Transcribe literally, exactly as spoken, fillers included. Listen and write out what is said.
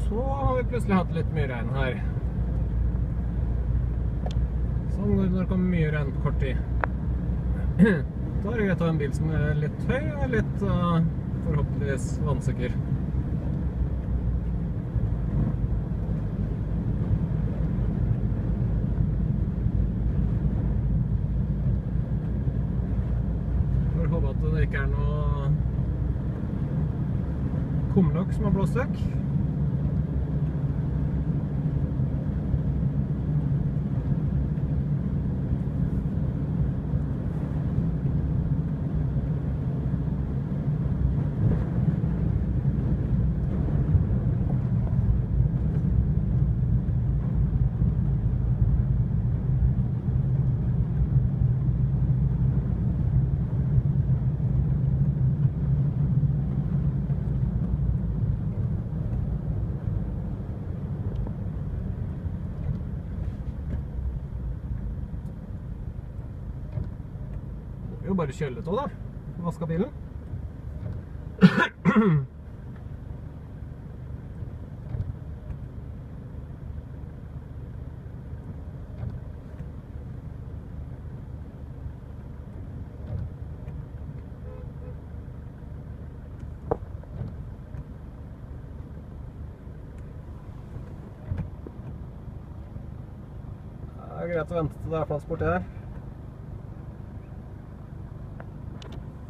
så har vi plutselig hatt litt mye regn her. Sånn går det når det kommer mye regn på kort tid. Da er det greit å ha en bil som er litt høy og litt uh, forhåpentligvis vannsikker. Får håpe at det ikke er noe kumlokk som har blåst vekk. Jo, bare kjøle litt også da. Vaske bilen. Det er greit å vente til det er plass borti her.